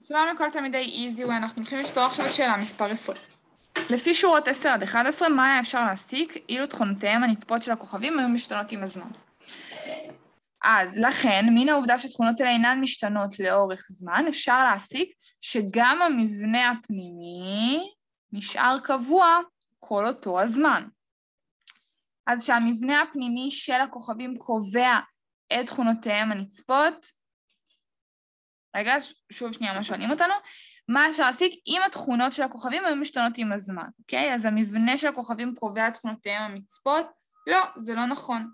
שלום לכל תלמידי EasyWay, אנחנו הולכים לפתור עכשיו את שאלה מספר 20. לפי שורות 10 עד 11, מה היה אפשר להסיק אילו תכונותיהם הנצפות של הכוכבים היו משתנות עם הזמן? אז לכן, מן העובדה שתכונות אלה אינן משתנות לאורך זמן, אפשר להסיק שגם המבנה הפנימי נשאר קבוע כל אותו הזמן. אז שהמבנה הפנימי של הכוכבים קובע את תכונותיהם הנצפות, רגע, שוב שנייה מה שואלים אותנו, מה אפשר להסיק אם התכונות של הכוכבים היו משתנות עם הזמן, אוקיי? אז המבנה של הכוכבים קובע את תכונותיהם המצפות? לא, זה לא נכון.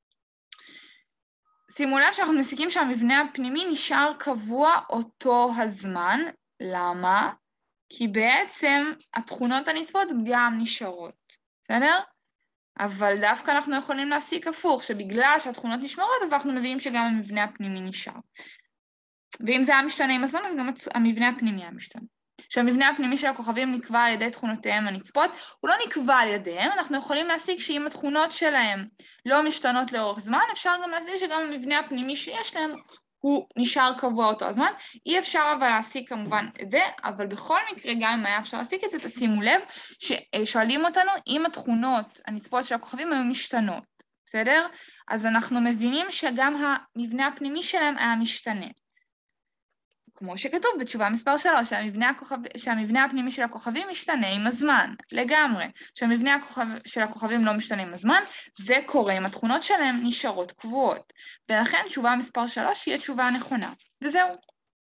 שימו לב שאנחנו מסיקים שהמבנה הפנימי נשאר קבוע אותו הזמן. למה? כי בעצם התכונות הנצפות גם נשארות, בסדר? אבל דווקא אנחנו יכולים להסיק הפוך, שבגלל שהתכונות נשמרות, אז אנחנו מבינים שגם המבנה הפנימי נשאר. ואם זה היה משתנה עם הזמן, אז גם המבנה הפנימי היה משתנה. שהמבנה הפנימי של הכוכבים נקבע על ידי תכונותיהם הנצפות, הוא לא נקבע על ידיהם, אנחנו יכולים להסיק שאם התכונות שלהם לא משתנות לאורך זמן, אפשר גם להסיק שגם המבנה הפנימי שיש להם, הוא נשאר קבוע אותו הזמן. אי אפשר אבל להסיק כמובן את זה, אבל בכל מקרה גם אם היה אפשר להסיק את זה, תשימו לב ששואלים אותנו אם התכונות הנצפות של הכוכבים היו משתנות, בסדר? אז אנחנו מבינים שגם המבנה הפנימי שלהם היה משתנה. כמו שכתוב בתשובה מספר 3, שהמבנה הפנימי של הכוכבים משתנה עם הזמן, לגמרי. שהמבנה של הכוכבים לא משתנה עם הזמן, זה קורה אם התכונות שלהם נשארות קבועות. ולכן תשובה מספר 3 היא התשובה הנכונה. וזהו.